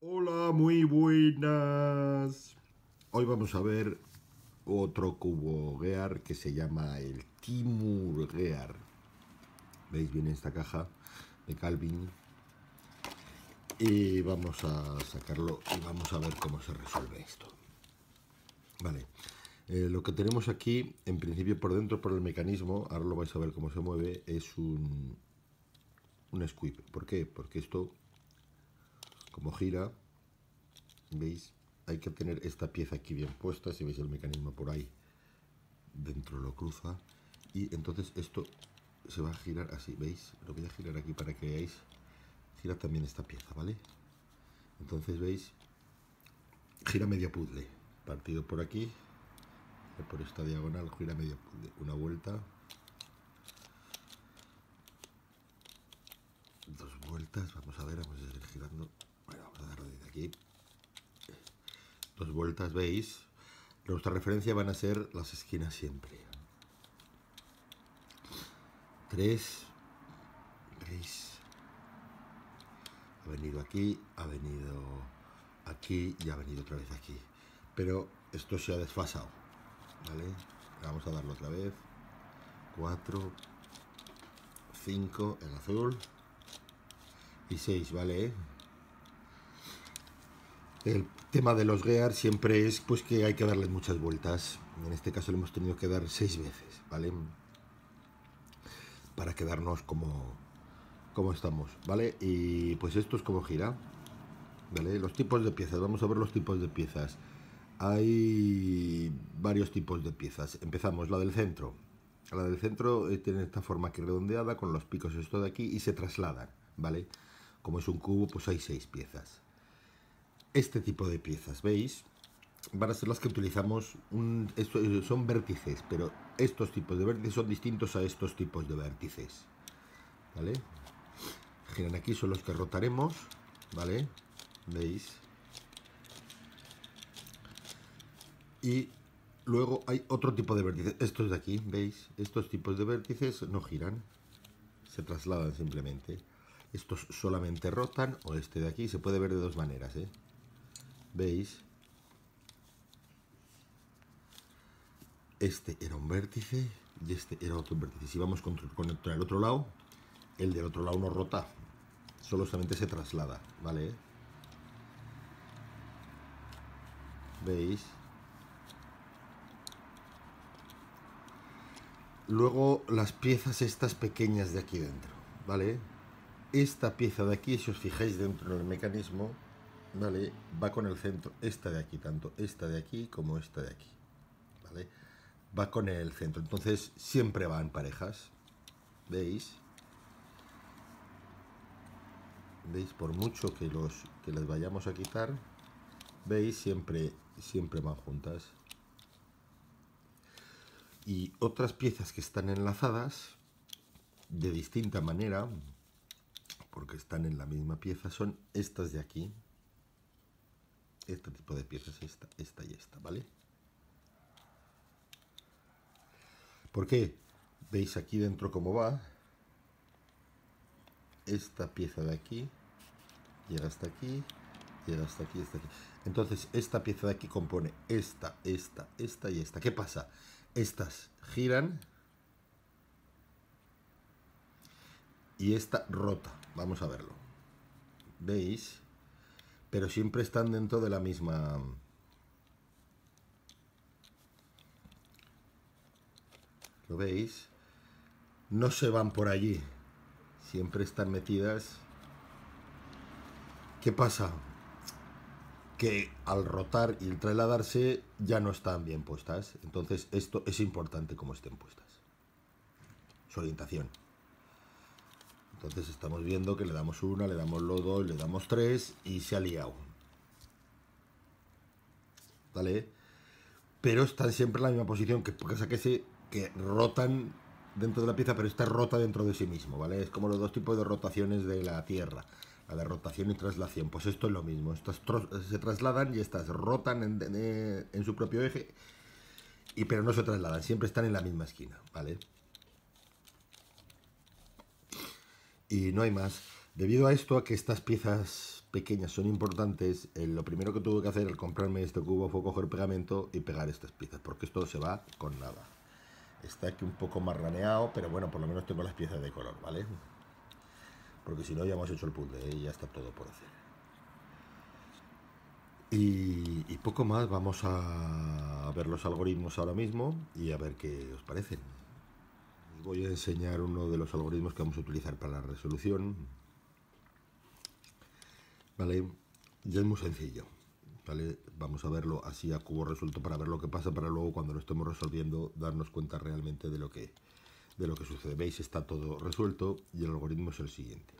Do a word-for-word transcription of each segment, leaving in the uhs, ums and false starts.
Hola, muy buenas. Hoy vamos a ver otro cubo Gear que se llama el Timur Gear. ¿Veis? Viene esta caja de Calvin. Y vamos a sacarlo y vamos a ver cómo se resuelve esto. Vale. Eh, lo que tenemos aquí, en principio por dentro, por el mecanismo, ahora lo vais a ver cómo se mueve, es un, un squib. ¿Por qué? Porque esto, como gira, ¿veis? Hay que tener esta pieza aquí bien puesta. Si veis el mecanismo por ahí dentro lo cruza y entonces esto se va a girar así, ¿veis? Lo voy a girar aquí para que veáis. Gira también esta pieza, ¿vale? Entonces, ¿veis? Gira medio puzzle. Partido por aquí, por esta diagonal, gira medio puzzle. Una vuelta, dos vueltas, vamos a ver, vamos a seguir girando. Bueno, vamos a darle desde aquí. Dos vueltas, ¿veis? Nuestra referencia van a ser las esquinas siempre. Tres, ¿veis? Ha venido aquí, ha venido aquí y ha venido otra vez aquí. Pero esto se ha desfasado, ¿vale? Vamos a darlo otra vez. Cuatro, cinco, el azul. Y seis, ¿vale? El tema de los gear siempre es pues que hay que darles muchas vueltas. En este caso le hemos tenido que dar seis veces, ¿vale? Para quedarnos como, como estamos, ¿vale? Y pues esto es como gira, ¿vale? Los tipos de piezas, vamos a ver los tipos de piezas. Hay varios tipos de piezas. Empezamos, la del centro. La del centro eh, tiene esta forma aquí redondeada con los picos esto de aquí y se trasladan, ¿vale? Como es un cubo, pues hay seis piezas. Este tipo de piezas, ¿veis? Van a ser las que utilizamos, un, esto, son vértices, pero estos tipos de vértices son distintos a estos tipos de vértices, ¿vale? Giran aquí, son los que rotaremos, ¿vale? ¿Veis? Y luego hay otro tipo de vértices, estos de aquí, ¿veis? Estos tipos de vértices no giran, se trasladan simplemente. Estos solamente rotan, o este de aquí, se puede ver de dos maneras, ¿eh? ¿Veis? Este era un vértice y este era otro vértice. Si vamos con, con el, el otro lado, el del otro lado no rota, solamente se traslada, ¿vale? ¿Veis? Luego las piezas estas pequeñas de aquí dentro, ¿vale? Esta pieza de aquí, si os fijáis dentro del mecanismo, ¿vale? Va con el centro, esta de aquí, tanto esta de aquí como esta de aquí, ¿vale? Va con el centro, entonces siempre van parejas, ¿veis? ¿Veis? Por mucho que, los, que les vayamos a quitar, ¿veis? Siempre, siempre van juntas. Y otras piezas que están enlazadas de distinta manera, porque están en la misma pieza, son estas de aquí. Este tipo de piezas, esta, esta y esta, ¿vale? ¿Por qué? ¿Veis aquí dentro cómo va? Esta pieza de aquí llega hasta aquí, llega hasta aquí, hasta aquí. Entonces esta pieza de aquí compone esta, esta, esta y esta. ¿Qué pasa? Estas giran y esta rota. Vamos a verlo. ¿Veis? Pero siempre están dentro de la misma... ¿Lo veis? No se van por allí. Siempre están metidas. ¿Qué pasa? Que al rotar y trasladarse ya no están bien puestas. Entonces esto es importante como estén puestas. Su orientación. Entonces estamos viendo que le damos una, le damos los dos, le damos tres y se ha liado. ¿Vale? Pero están siempre en la misma posición, que pasa que se que rotan dentro de la pieza, pero está rota dentro de sí mismo, ¿vale? Es como los dos tipos de rotaciones de la Tierra, la de rotación y traslación. Pues esto es lo mismo, estas se trasladan y estas rotan en, en, en su propio eje, y pero no se trasladan, siempre están en la misma esquina, ¿vale? Y no hay más. Debido a esto, a que estas piezas pequeñas son importantes, eh, lo primero que tuve que hacer al comprarme este cubo fue coger pegamento y pegar estas piezas, porque esto se va con nada. Está aquí un poco marraneado, pero bueno, por lo menos tengo las piezas de color, ¿vale? Porque si no ya hemos hecho el puzzle, ¿eh? Y ya está todo por hacer. Y, y poco más, vamos a ver los algoritmos ahora mismo y a ver qué os parecen. Voy a enseñar uno de los algoritmos que vamos a utilizar para la resolución. Vale, ya es muy sencillo. Vale, vamos a verlo así a cubo resuelto para ver lo que pasa, para luego cuando lo estemos resolviendo darnos cuenta realmente de lo que, de lo que sucede. Veis, está todo resuelto y el algoritmo es el siguiente.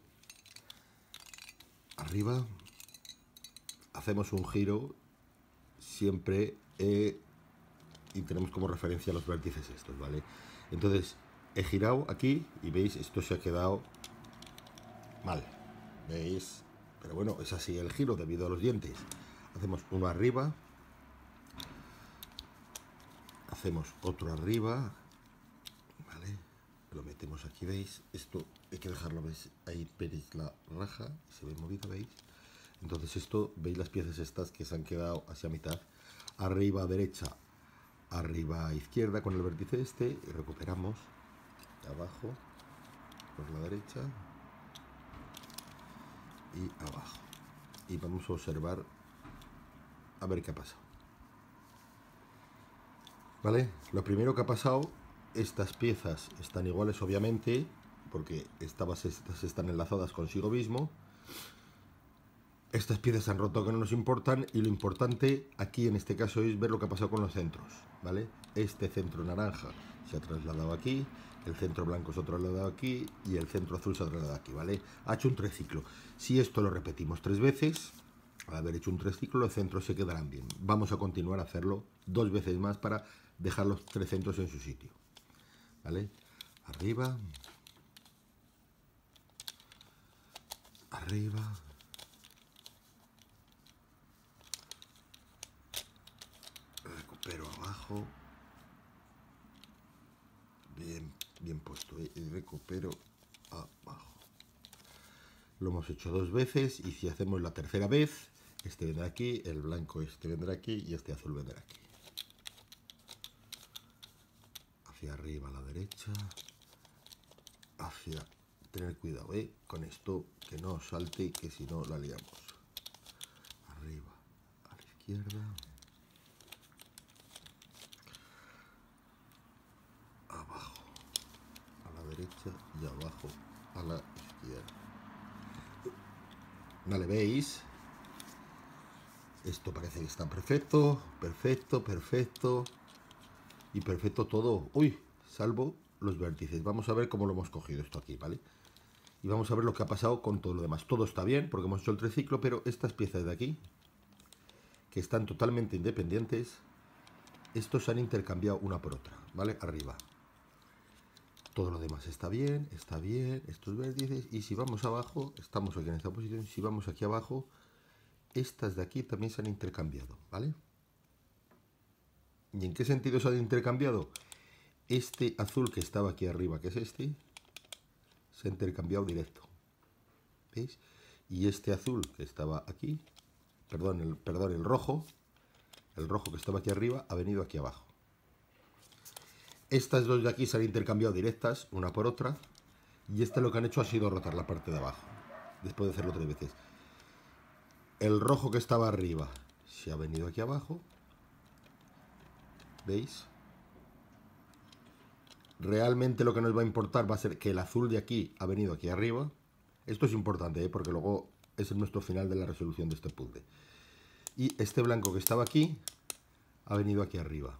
Arriba hacemos un giro siempre eh, y tenemos como referencia los vértices estos, ¿vale? Entonces he girado aquí y veis, esto se ha quedado mal, ¿veis? Pero bueno, es así el giro debido a los dientes. Hacemos uno arriba, hacemos otro arriba, ¿vale? Lo metemos aquí, ¿veis? Esto hay que dejarlo, ¿veis? Ahí veis la raja, se ve movido, ¿veis? Entonces esto, ¿veis las piezas estas que se han quedado hacia mitad? Arriba a derecha, arriba a izquierda con el vértice este, y recuperamos abajo por la derecha y abajo. Y vamos a observar a ver qué ha pasado. ¿Vale? Lo primero que ha pasado, estas piezas están iguales obviamente, porque estas, estas están enlazadas consigo mismo. Estas piezas se han roto que no nos importan, y lo importante aquí en este caso es ver lo que ha pasado con los centros, ¿vale? Este centro naranja se ha trasladado aquí, el centro blanco se ha trasladado aquí y el centro azul se ha trasladado aquí, ¿vale? Ha hecho un treciclo. Si esto lo repetimos tres veces, al haber hecho un treciclo, los centros se quedarán bien. Vamos a continuar a hacerlo dos veces más para dejar los tres centros en su sitio, ¿vale? Arriba, arriba, recupero abajo, bien, bien puesto, ¿eh? Y recupero abajo. Lo hemos hecho dos veces, y si hacemos la tercera vez, este vendrá aquí, el blanco este vendrá aquí y este azul vendrá aquí. Hacia arriba a la derecha, hacia... Tener cuidado, ¿eh? Con esto, que no salte, que si no la liamos. Arriba a la izquierda, abajo a la derecha y abajo a la izquierda. Vale, ¿veis? Esto parece que está perfecto, perfecto, perfecto y perfecto todo. Uy, salvo los vértices. Vamos a ver cómo lo hemos cogido esto aquí, ¿vale? Y vamos a ver lo que ha pasado con todo lo demás. Todo está bien porque hemos hecho el triciclo, pero estas piezas de aquí, que están totalmente independientes, estos se han intercambiado una por otra, ¿vale? Arriba. Todo lo demás está bien, está bien, estos vértices. Y si vamos abajo, estamos aquí en esta posición, si vamos aquí abajo, estas de aquí también se han intercambiado, ¿vale? ¿Y en qué sentido se han intercambiado? Este azul que estaba aquí arriba, que es este, se ha intercambiado directo, ¿veis? Y este azul que estaba aquí, perdón, el, perdón, el rojo, el rojo que estaba aquí arriba, ha venido aquí abajo. Estas dos de aquí se han intercambiado directas, una por otra, y este lo que han hecho ha sido rotar la parte de abajo, después de hacerlo tres veces. El rojo que estaba arriba se ha venido aquí abajo, ¿veis? Realmente lo que nos va a importar va a ser que el azul de aquí ha venido aquí arriba. Esto es importante, ¿eh? Porque luego es nuestro final de la resolución de este puzzle. Y este blanco que estaba aquí ha venido aquí arriba,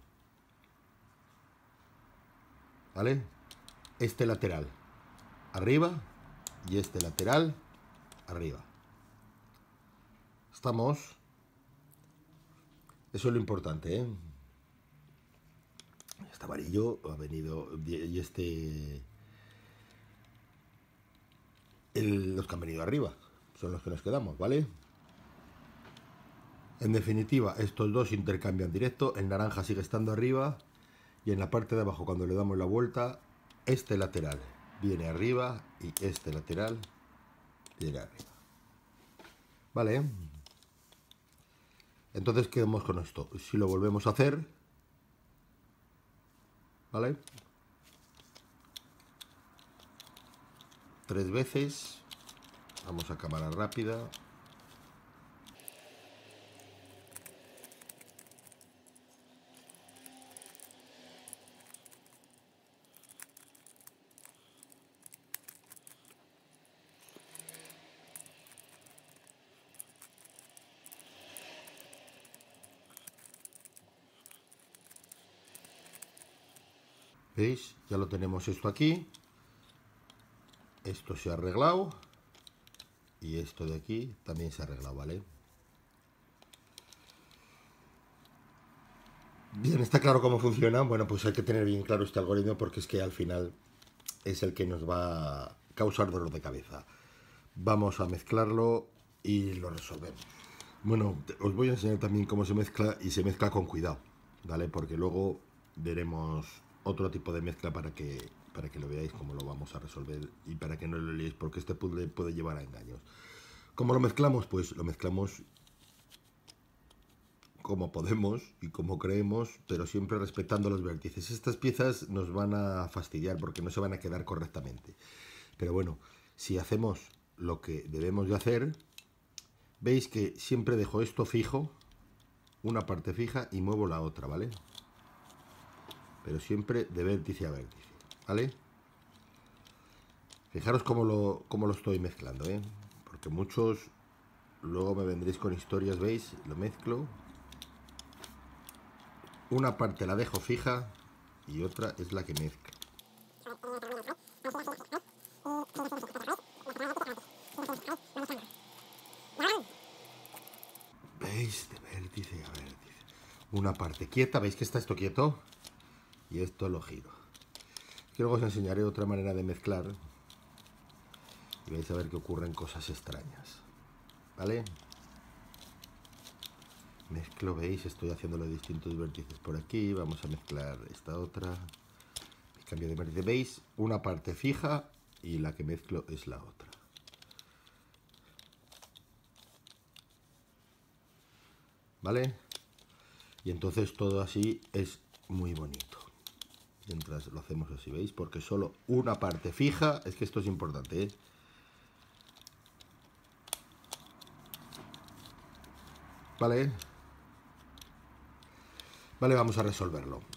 ¿vale? Este lateral arriba y este lateral arriba. Estamos. Eso es lo importante, ¿eh? Este amarillo ha venido, y este, el, los que han venido arriba son los que nos quedamos, ¿vale? En definitiva, estos dos intercambian directo. El naranja sigue estando arriba, y en la parte de abajo, cuando le damos la vuelta, este lateral viene arriba y este lateral viene arriba. Vale. Entonces quedamos con esto. Si lo volvemos a hacer, ¿vale? Tres veces. Vamos a cámara rápida. ¿Veis? Ya lo tenemos esto aquí. Esto se ha arreglado. Y esto de aquí también se ha arreglado, ¿vale? Bien, ¿está claro cómo funciona? Bueno, pues hay que tener bien claro este algoritmo porque es que al final es el que nos va a causar dolor de cabeza. Vamos a mezclarlo y lo resolvemos. Bueno, os voy a enseñar también cómo se mezcla y se mezcla con cuidado, ¿vale? Porque luego veremos otro tipo de mezcla para que, para que lo veáis cómo lo vamos a resolver y para que no lo liéis, porque este puzzle puede llevar a engaños. ¿Cómo lo mezclamos? Pues lo mezclamos como podemos y como creemos, pero siempre respetando los vértices. Estas piezas nos van a fastidiar porque no se van a quedar correctamente. Pero bueno, si hacemos lo que debemos de hacer, veis que siempre dejo esto fijo, una parte fija y muevo la otra, ¿vale? Pero siempre de vértice a vértice, ¿vale? Fijaros cómo lo, cómo lo estoy mezclando, ¿eh? Porque muchos luego me vendréis con historias, ¿veis? Lo mezclo. Una parte la dejo fija y otra es la que mezclo. ¿Veis? De vértice a vértice. Una parte quieta, ¿veis que está esto quieto? Y esto lo giro. Y luego os enseñaré otra manera de mezclar. Y vais a ver que ocurren cosas extrañas. ¿Vale? Mezclo, ¿veis? Estoy haciendo los distintos vértices por aquí. Vamos a mezclar esta otra. Cambio de vértice. ¿Veis? Una parte fija y la que mezclo es la otra. ¿Vale? Y entonces todo así es muy bonito. Mientras lo hacemos así, ¿veis? Porque solo una parte fija, es que esto es importante, ¿eh? ¿Vale? Vale, vamos a resolverlo.